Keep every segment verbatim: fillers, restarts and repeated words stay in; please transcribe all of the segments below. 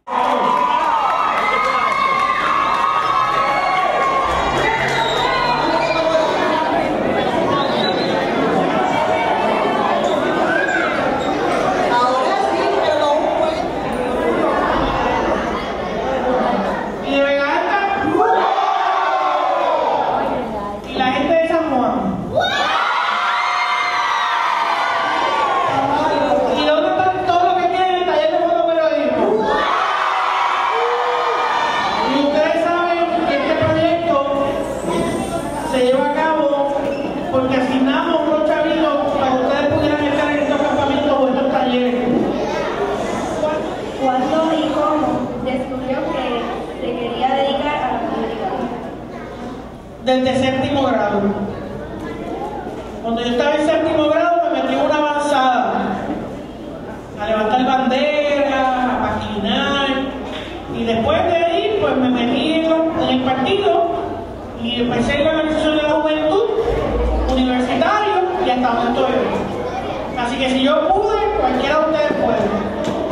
Desde séptimo grado. Cuando yo estaba en séptimo grado me metí en una avanzada a levantar banderas, a patinar, y después de ahí pues me metí en, en el partido y empecé en la organización de la juventud, universitario, y hasta donde estoy hoy. Así que si yo pude, cualquiera de ustedes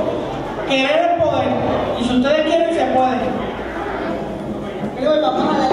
puede. Querer el poder, y si ustedes quieren se puede. Vamos a